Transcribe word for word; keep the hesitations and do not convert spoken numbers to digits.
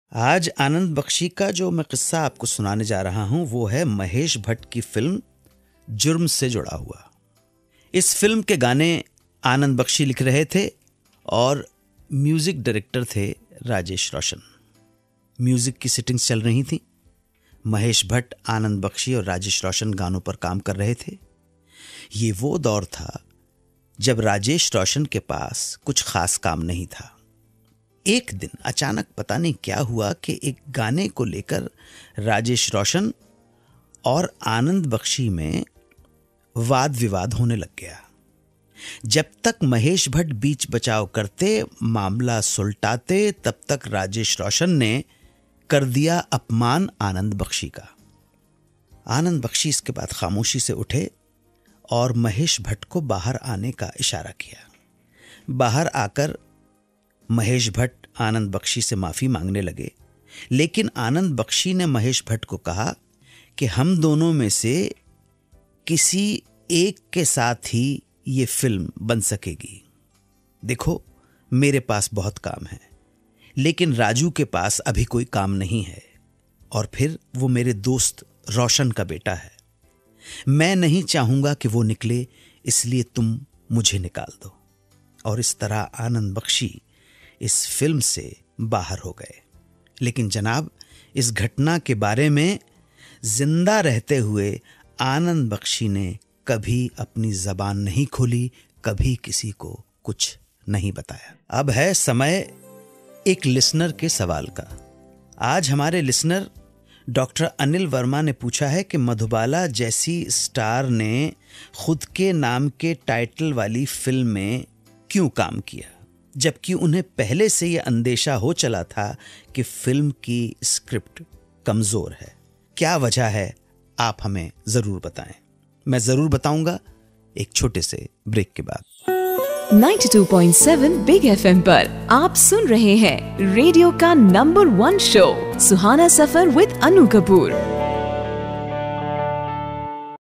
आज आनंद बख्शी का जो मैं किस्सा आपको सुनाने जा रहा हूं वो है महेश भट्ट की फिल्म जुर्म से जुड़ा हुआ। इस फिल्म के गाने आनंद बख्शी लिख रहे थे और म्यूजिक डायरेक्टर थे राजेश रोशन। म्यूजिक की सिटिंग्स चल रही थी। महेश भट्ट, आनंद बख्शी और राजेश रोशन गानों पर काम कर रहे थे। ये वो दौर था जब राजेश रोशन के पास कुछ खास काम नहीं था। एक दिन अचानक पता नहीं क्या हुआ कि एक गाने को लेकर राजेश रोशन और आनंद बख्शी में वाद विवाद होने लग गया। जब तक महेश भट्ट बीच बचाव करते, मामला सुलटाते, तब तक राजेश रोशन ने कर दिया अपमान आनंद बख्शी का। आनंद बख्शी इसके बाद खामोशी से उठे और महेश भट्ट को बाहर आने का इशारा किया। बाहर आकर महेश भट्ट आनंद बख्शी से माफी मांगने लगे, लेकिन आनंद बख्शी ने महेश भट्ट को कहा कि हम दोनों में से किसी एक के साथ ही ये फिल्म बन सकेगी। देखो, मेरे पास बहुत काम है, लेकिन राजू के पास अभी कोई काम नहीं है, और फिर वो मेरे दोस्त रोशन का बेटा है। मैं नहीं चाहूंगा कि वो निकले, इसलिए तुम मुझे निकाल दो। और इस तरह आनंद बख्शी इस फिल्म से बाहर हो गए। लेकिन जनाब, इस घटना के बारे में जिंदा रहते हुए आनंद बख्शी ने कभी अपनी जबान नहीं खोली, कभी किसी को कुछ नहीं बताया। अब है समय एक लिसनर के सवाल का। आज हमारे लिसनर डॉक्टर अनिल वर्मा ने पूछा है कि मधुबाला जैसी स्टार ने खुद के नाम के टाइटल वाली फिल्म में क्यों काम किया, जबकि उन्हें पहले से यह अंदेशा हो चला था कि फिल्म की स्क्रिप्ट कमजोर है। क्या वजह है, आप हमें जरूर बताएं। मैं जरूर बताऊंगा एक छोटे से ब्रेक के बाद। बानवे पॉइंट सात बिग एफएम पर आप सुन रहे हैं रेडियो का number one show Suhana Safar with Anu Kapoor.